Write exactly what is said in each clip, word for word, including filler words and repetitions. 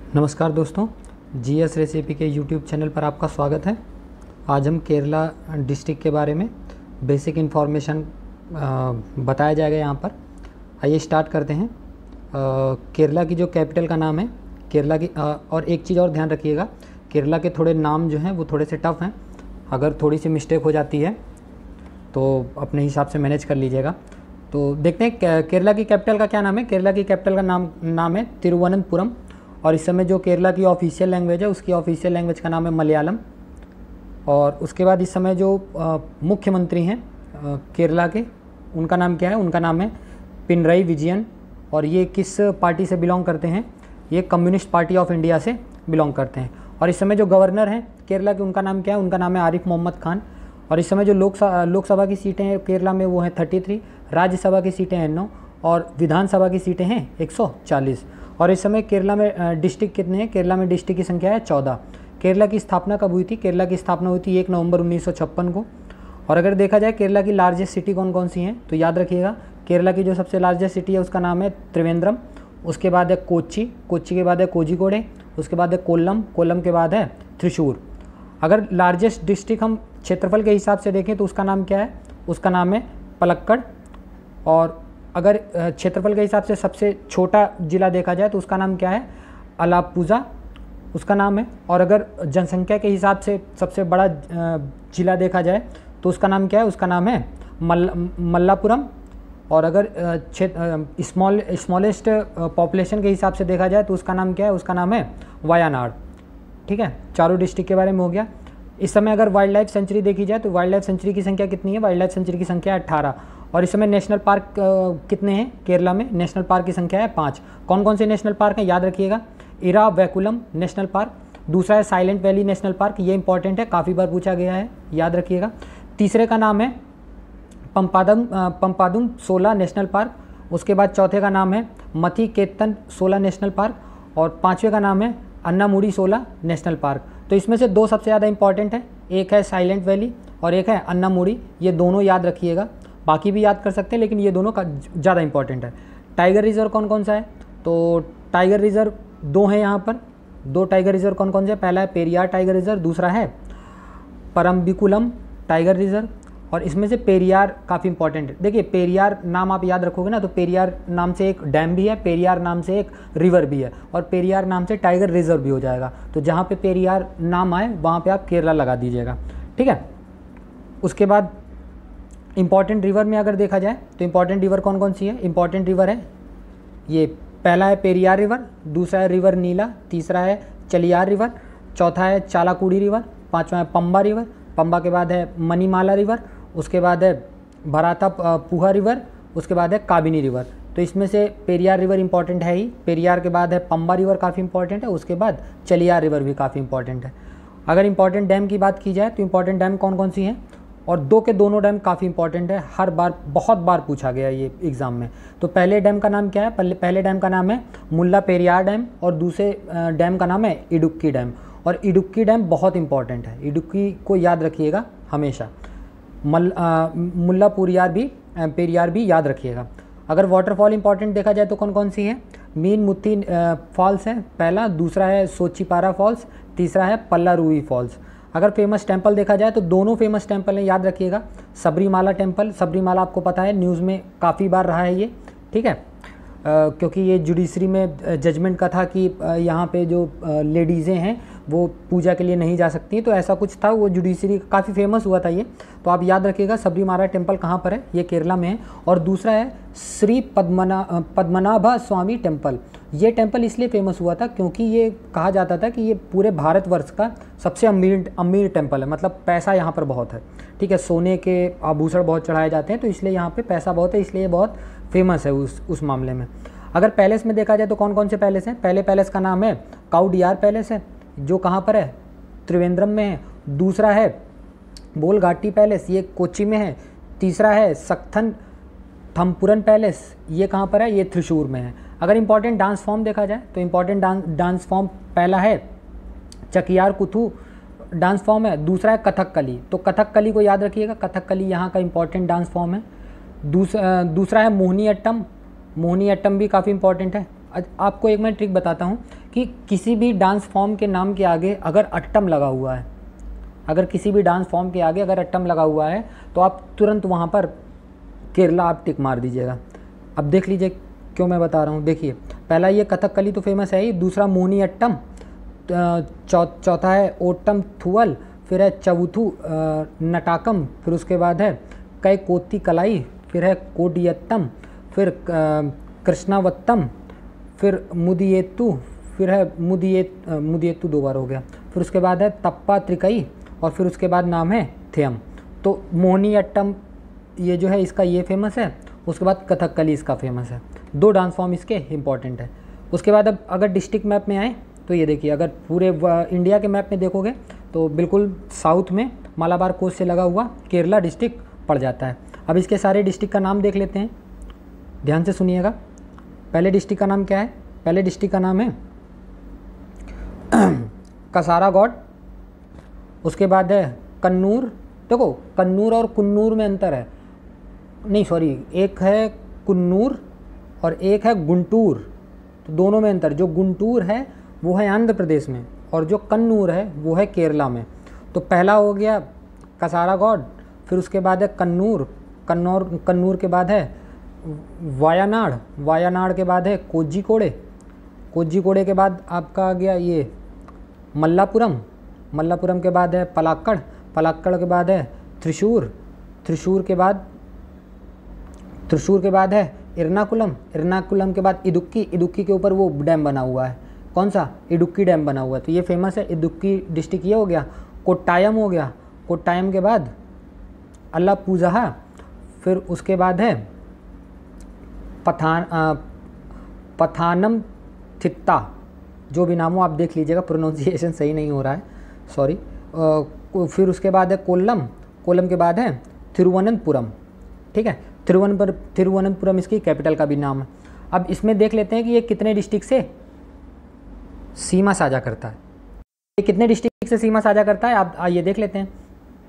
नमस्कार दोस्तों, G S recipe के यूट्यूब चैनल पर आपका स्वागत है। आज हम केरला डिस्ट्रिक्ट के बारे में बेसिक इन्फॉर्मेशन बताया जाएगा यहाँ पर। आइए स्टार्ट करते हैं। आ, केरला की जो कैपिटल का नाम है केरला की, आ, और एक चीज़ और ध्यान रखिएगा, केरला के थोड़े नाम जो हैं वो थोड़े से टफ़ हैं। अगर थोड़ी सी मिस्टेक हो जाती है तो अपने हिसाब से मैनेज कर लीजिएगा। तो देखते हैं केरला की कैपिटल का क्या नाम है। केरला की कैपिटल का नाम नाम है तिरुवनंतपुरम, और इस समय जो केरला की ऑफिशियल लैंग्वेज है उसकी ऑफिशियल लैंग्वेज का नाम है मलयालम। और उसके बाद इस समय जो मुख्यमंत्री हैं केरला के, उनका नाम क्या है? उनका नाम है पिनरई विजयन। और ये किस पार्टी से बिलोंग करते हैं? ये कम्युनिस्ट पार्टी ऑफ इंडिया से बिलोंग करते हैं। और इस समय जो गवर्नर हैं केरला के, उनका नाम क्या है? उनका नाम है आरिफ मोहम्मद खान। और इस समय जो लोकसभा लोकसभा की सीटें हैं केरला में वो हैं थर्टी थ्री, राज्यसभा की सीटें हैं नौ, और विधानसभा की सीटें हैं एक सौ चालीस। और इस समय केरला में डिस्ट्रिक्ट कितने हैं? केरला में डिस्ट्रिक्ट की संख्या है चौदह। केरला की स्थापना कब हुई थी? केरला की स्थापना हुई थी एक नवंबर उन्नीस सौ छप्पन को। और अगर देखा जाए केरला की लार्जेस्ट सिटी कौन कौन सी हैं, तो याद रखिएगा केरला की जो सबसे लार्जेस्ट सिटी है उसका नाम है त्रिवेंद्रम। उसके बाद है कोच्चि, कोच्चि के बाद है कोझिकोडे, उसके बाद है कोल्लम, कोल्लम के बाद है त्रिशूर। अगर लार्जेस्ट डिस्ट्रिक्ट हम क्षेत्रफल के हिसाब से देखें तो उसका नाम क्या है? उसका नाम है पलक्कड़। और अगर क्षेत्रफल के हिसाब से सबसे छोटा जिला देखा जाए तो उसका नाम क्या है? अलाप्पुझा उसका नाम है। और अगर जनसंख्या के हिसाब से सबसे बड़ा जिला देखा जाए तो उसका नाम क्या है? उसका नाम है मल मल्लापुरम। और अगर स्मॉल स्मॉलेस्ट पॉपुलेशन के हिसाब से देखा जाए तो उसका नाम क्या है? उसका नाम है वायनाड। ठीक है, चारों डिस्ट्रिक्ट के बारे में हो गया। इस समय अगर वाइल्ड लाइफ सेंचुरी देखी जाए तो वाइल्ड लाइफ सेंचुरी की संख्या कितनी है? वाइल्ड लाइफ सेंचुरी की संख्या है अट्ठारह। और इस समय नेशनल पार्क कितने हैं केरला में? नेशनल पार्क की संख्या है पाँच। कौन कौन से नेशनल पार्क हैं? याद रखिएगा, इरावैकुलम नेशनल पार्क, दूसरा है साइलेंट वैली नेशनल पार्क, ये इंपॉर्टेंट है, काफ़ी बार पूछा गया है, याद रखिएगा। तीसरे का नाम है पंपादम पंपादुम सोला नेशनल पार्क। उसके बाद चौथे का नाम है मथी केतन सोला नेशनल पार्क, और पाँचवें का नाम है अन्नामुडी सोला नेशनल पार्क। तो इसमें से दो सबसे ज़्यादा इंपॉर्टेंट है, एक है साइलेंट वैली और एक है अन्नामुडी। ये दोनों याद रखिएगा, बाकी भी याद कर सकते हैं लेकिन ये दोनों का ज़्यादा इंपॉर्टेंट है। टाइगर रिजर्व कौन कौन सा है? तो टाइगर रिजर्व दो हैं यहाँ पर, दो टाइगर रिजर्व कौन कौन से? पहला है पेरियार टाइगर रिजर्व, दूसरा है परम्बिकुलम टाइगर रिजर्व। और इसमें से पेरियार काफ़ी इंपॉर्टेंट है। देखिए पेरियार नाम आप याद रखोगे ना, तो पेरियार नाम से एक डैम भी है, पेरियार नाम से एक रिवर भी है, और पेरियार नाम से टाइगर रिजर्व भी हो जाएगा। तो जहाँ पे पेरियार नाम आए वहाँ पे आप केरला लगा दीजिएगा, ठीक है। उसके बाद इंपॉर्टेंट रिवर में अगर देखा जाए तो इंपॉर्टेंट रिवर कौन कौन सी है? इंपॉर्टेंट रिवर है ये, पहला है पेरियार रिवर, दूसरा है रिवर नीला, तीसरा है चलियार रिवर, चौथा है चालाकुड़ी रिवर, पांचवा है पंबा रिवर, पंबा के बाद है मनीमाला रिवर, उसके बाद है भराता पुहा रिवर, उसके बाद है काबिनी रिवर। तो इसमें से पेरियार रिवर इंपॉर्टेंट है ही, पेरियार के बाद है पंबा रिवर काफ़ी इंपॉर्टेंट है, उसके बाद चलियार रिवर भी काफ़ी इंपॉर्टेंट है। अगर इंपॉर्टेंट डैम की बात की जाए तो इंपॉर्टेंट डैम कौन कौन सी हैं? और दो के दोनों डैम काफ़ी इंपॉर्टेंट है, हर बार बहुत बार पूछा गया ये एग्ज़ाम में। तो पहले डैम का नाम क्या है? पहले पहले डैम का नाम है मुल्ला पेरियार डैम, और दूसरे डैम का नाम है इडुक्की डैम। और इडुक्की डैम बहुत इंपॉर्टेंट है, इडुक्की को याद रखिएगा हमेशा। मल मुल्ला पेरियार भी पेरियार भी याद रखिएगा। अगर वाटरफॉल इंपॉर्टेंट देखा जाए तो कौन कौन सी है? मीन मुत्ती फॉल्स है पहला, दूसरा है सोचीपारा फॉल्स, तीसरा है पल्लारुवी फॉल्स। अगर फेमस टेंपल देखा जाए तो दोनों फेमस टेंपल हैं, याद रखिएगा। सबरीमाला टेंपल, सबरीमाला आपको पता है न्यूज़ में काफ़ी बार रहा है ये, ठीक है, आ, क्योंकि ये जुडिशरी में जजमेंट का था कि यहाँ पे जो लेडीज़ें हैं वो पूजा के लिए नहीं जा सकती, तो ऐसा कुछ था, वो जुडिशरी काफ़ी फेमस हुआ था ये। तो आप याद रखिएगा सबरीमाला टेंपल कहाँ पर है? ये केरला में है। और दूसरा है श्री पद्मना पद्मनाभा स्वामी टेंपल। ये टेंपल इसलिए फेमस हुआ था क्योंकि ये कहा जाता था कि ये पूरे भारतवर्ष का सबसे अमीर अमीर टेंपल है, मतलब पैसा यहाँ पर बहुत है, ठीक है, सोने के आभूषण बहुत चढ़ाए जाते हैं, तो इसलिए यहाँ पे पैसा बहुत है, इसलिए बहुत फेमस है उस उस मामले में। अगर पैलेस में देखा जाए तो कौन कौन से पैलेस हैं? पहले पैलेस का नाम है काउडियार पैलेस है, जो कहाँ पर है? त्रिवेंद्रम में है। दूसरा है बोलघाटी पैलेस, ये कोच्चि में है। तीसरा है सक्थन थम्पुरन पैलेस, ये कहाँ पर है? ये त्रिशूर में है। अगर इंपॉर्टेंट डांस फॉर्म देखा जाए तो इंपॉर्टेंट डांस फॉर्म पहला है चकियार कुथू डांस फॉर्म है, दूसरा है कथकली। तो कथकली को याद रखिएगा, कथकली यहाँ का इंपॉर्टेंट डांस फॉर्म है। दूसरा दूसरा है मोहिनी अट्टम, मोहिनी अट्टम भी काफ़ी इंपॉर्टेंट है। आपको एक मैं ट्रिक बताता हूँ कि किसी भी डांस फॉर्म के नाम के आगे अगर अट्टम लगा हुआ है, अगर किसी भी डांस फॉर्म के आगे अगर अट्टम लगा हुआ है तो आप तुरंत वहाँ पर केरला आप टिक मार दीजिएगा। अब देख लीजिए क्यों मैं बता रहा हूँ। देखिए पहला ये कथकली तो फेमस है ही, दूसरा मोनी अट्टम, चौ, चौथा है ओट्टम थुअल, फिर है चौथू नटाकम, फिर उसके बाद है कई कोती कलाई, फिर है कोडियत्तम, फिर कृष्णावत्तम, फिर मुदियेत्तु, फिर है मुदियेत मुदियेत्तु दो बार हो गया, फिर उसके बाद है तप्पा त्रिकई, और फिर उसके बाद नाम है थेयम। तो मोहिनी अट्टम ये जो है इसका ये फेमस है, उसके बाद कथकली इसका फेमस है। दो डांस फॉर्म इसके इम्पॉर्टेंट है। उसके बाद अब अगर डिस्ट्रिक्ट मैप में आए तो ये देखिए, अगर पूरे इंडिया के मैप में देखोगे तो बिल्कुल साउथ में मालाबार कोस्ट से लगा हुआ केरला डिस्ट्रिक्ट पड़ जाता है। अब इसके सारे डिस्ट्रिक्ट का नाम देख लेते हैं, ध्यान से सुनिएगा। पहले डिस्ट्रिक्ट का नाम क्या है? पहले डिस्ट्रिक्ट का नाम है कासारागौड़, उसके बाद है कन्नूर। देखो कन्नूर और कुन्नूर में अंतर है, नहीं सॉरी, एक है कुन्नूर और एक है गुंटूर, तो दोनों में अंतर। जो गुंटूर है वो है आंध्र प्रदेश में और जो कन्नूर है वो है केरला में। तो पहला हो गया कासारागौड़, फिर उसके बाद है कन्नूर, कन्नौर कन्नूर के बाद है वायानाड, वायानाड के बाद है कोझिकोडे, कोझिकोडे के बाद आपका आ गया ये मल्लापुरम, मल्लापुरम के बाद है पलाक्कड़, पलाक्कड़ के बाद है त्रिशूर, त्रिशूर के बाद त्रिशूर के बाद है इरनाकुलम, इरनाकुलम के बाद इदुक्की, इदुक्की के ऊपर वो डैम बना हुआ है, कौन सा? इडुक्की डैम बना हुआ है, तो ये फेमस है। इदुक्की डिस्ट्रिक्ट ये हो गया। कोट्टायम हो गया, कोट्टायम के बाद अल्लापूझा, फिर उसके बाद है पठान पठानम थिट्टा, जो भी नाम हो आप देख लीजिएगा, प्रोनाउंसिएशन सही नहीं हो रहा है, सॉरी। फिर उसके बाद है कोल्लम, कोल्लम के बाद है थिरुवनंतपुरम, ठीक है। थिरुवनंतपुर थिरुवनंतपुरम इसकी कैपिटल का भी नाम है। अब इसमें देख लेते हैं कि ये कितने डिस्ट्रिक्ट से सीमा साझा करता है, ये कितने डिस्ट्रिक्ट से सीमा साझा करता है आप आइए देख लेते हैं।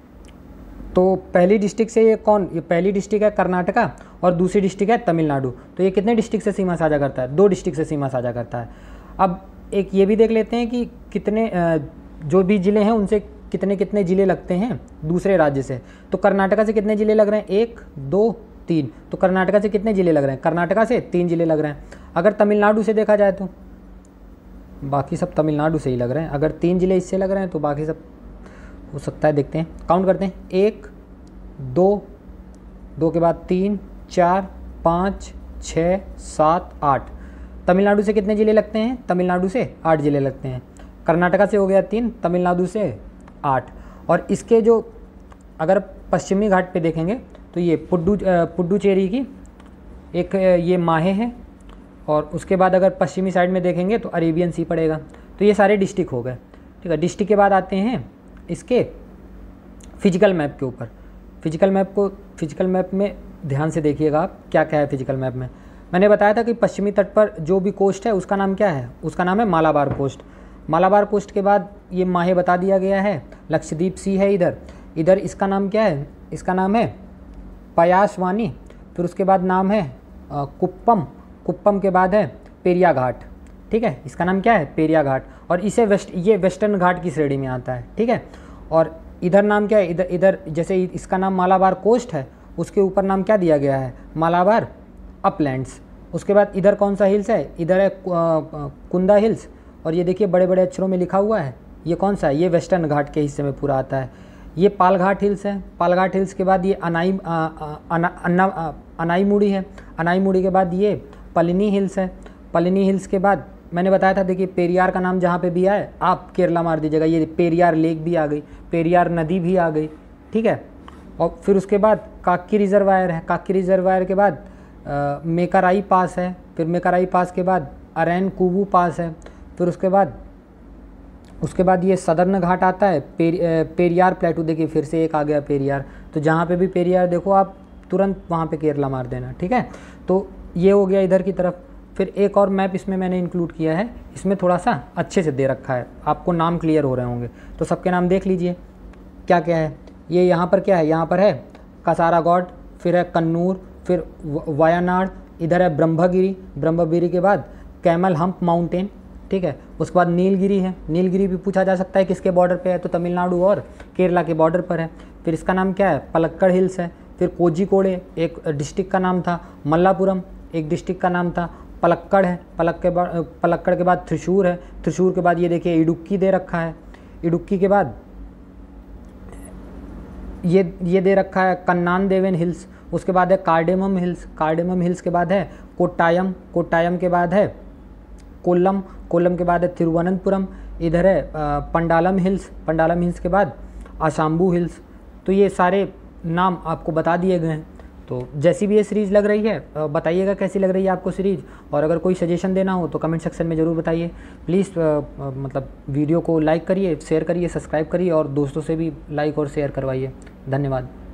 तो पहली डिस्ट्रिक्ट से ये कौन, ये पहली डिस्ट्रिक्ट है कर्नाटका और दूसरी डिस्ट्रिक्ट है तमिलनाडु। तो ये कितने डिस्ट्रिक्ट से सीमा साझा करता है? दो डिस्ट्रिक्ट से सीमा साझा करता है। अब एक ये भी देख लेते हैं कि कितने जो भी ज़िले हैं उनसे कितने कितने ज़िले लगते हैं दूसरे राज्य से। तो कर्नाटका से कितने ज़िले लग रहे हैं? एक, दो, तीन। तो कर्नाटका से कितने ज़िले लग रहे हैं? कर्नाटका से तीन ज़िले लग रहे हैं। अगर तमिलनाडु से देखा जाए तो बाकी सब तमिलनाडु से ही लग रहे हैं। अगर तीन ज़िले इससे लग रहे हैं तो बाकी सब हो सकता है, देखते हैं, काउंट करते हैं। एक, दो, दो के बाद तीन, चार, पाँच, छः, सात, आठ। तमिलनाडु से कितने ज़िले लगते हैं? तमिलनाडु से आठ ज़िले लगते हैं। कर्नाटका से हो गया तीन, तमिलनाडु से आठ। और इसके जो अगर पश्चिमी घाट पे देखेंगे तो ये पुड्डू पुड्डुचेरी की एक ये माहे है, और उसके बाद अगर पश्चिमी साइड में देखेंगे तो अरेबियन सी पड़ेगा। तो ये सारे डिस्ट्रिक्ट हो गए, ठीक है। डिस्ट्रिक्ट के बाद आते हैं इसके फिजिकल मैप के ऊपर। फिजिकल मैप को फिजिकल मैप में ध्यान से देखिएगा आप, क्या क्या है फिजिकल मैप में। मैंने बताया था कि पश्चिमी तट पर जो भी कोस्ट है उसका नाम क्या है? उसका नाम है मालाबार कोस्ट। मालाबार कोस्ट के बाद ये माहे बता दिया गया है, लक्षद्वीप सी है इधर। इधर इसका नाम क्या है? इसका नाम है पयासवानी। फिर उसके बाद नाम है आ, कुप्पम। कुप्पम के बाद है पेरिया घाट, ठीक है। इसका नाम क्या है? पेरिया घाट। और इसे वेस्ट ये वेस्टर्न घाट की श्रेणी में आता है, ठीक है। और इधर नाम क्या है? इधर इधर जैसे इसका नाम मालाबार कोस्ट है, उसके ऊपर नाम क्या दिया गया है? मालाबार अपलैंड्स। उसके बाद इधर कौन सा हिल्स है? इधर है कुंदा हिल्स। और ये देखिए बड़े बड़े अक्षरों में लिखा हुआ है, ये कौन सा है? ये वेस्टर्न घाट के हिस्से में पूरा आता है। ये पालघाट हिल्स है। पालघाट हिल्स के बाद ये अनाई अन्ना अनाईमुड़ी है। अनाईमुड़ी के बाद ये पलिनी हिल्स है। पलिनी हिल्स के बाद मैंने बताया था, देखिए पेरियार का नाम जहाँ पे भी आए आप केरला मार दीजिएगा। ये पेरियार लेक भी आ गई, पेरियार नदी भी आ गई, ठीक है। और फिर उसके बाद काक्की रिजर्वायर है। काक्की रिजर्वायर के बाद आ, मेकाराई पास है। फिर मेकाराई पास के बाद अरैन कुवू पास है। फिर उसके बाद उसके बाद ये सदर्न घाट आता है, पेर, पेरियार प्लेटू। देखिए फिर से एक आ गया पेरियार। तो जहाँ पे भी पेरियार देखो आप तुरंत वहाँ पे केरला मार देना, ठीक है। तो ये हो गया इधर की तरफ। फिर एक और मैप इसमें मैंने इंक्लूड किया है, इसमें थोड़ा सा अच्छे से दे रखा है, आपको नाम क्लियर हो रहे होंगे। तो सबके नाम देख लीजिए क्या क्या है। ये यहाँ पर क्या है? यहाँ पर है कासारागौड़, फिर है कन्नूर, फिर वायानाड, इधर है ब्रह्मगिरी। ब्रह्मगिरी के बाद कैमल हम्प माउंटेन, ठीक है। उसके बाद नीलगिरी है, नीलगिरी भी पूछा जा सकता है किसके बॉर्डर पे है, तो तमिलनाडु और केरला के बॉर्डर पर है। फिर इसका नाम क्या है, पलक्कड़ हिल्स है। फिर कोझिकोडे एक डिस्ट्रिक्ट का नाम था, मल्लापुरम एक डिस्ट्रिक्ट का नाम था, पलक्कड़ है, पलक के बाद पलक्कड़ के बाद त्रिशूर है, त्रिशूर के बाद ये देखिए इडुक्की दे रखा है, इडुक्की के बाद ये ये दे रखा है कन्नान देवन हिल्स। उसके बाद है कार्डेमम हिल्स, कार्डेमम हिल्स के बाद है कोट्टायम, कोट्टायम के बाद है कोल्लम, कोल्लम के बाद है तिरुवनंतपुरम, इधर है पंडालम हिल्स, पंडालम हिल्स के बाद आशाम्बू हिल्स। तो ये सारे नाम आपको बता दिए गए हैं। तो जैसी भी ये सीरीज़ लग रही है बताइएगा कैसी लग रही है आपको सीरीज़, और अगर कोई सजेशन देना हो तो कमेंट सेक्शन में ज़रूर बताइए। प्लीज़ मतलब वीडियो को लाइक करिए, शेयर करिए, सब्सक्राइब करिए और दोस्तों से भी लाइक और शेयर करवाइए। धन्यवाद।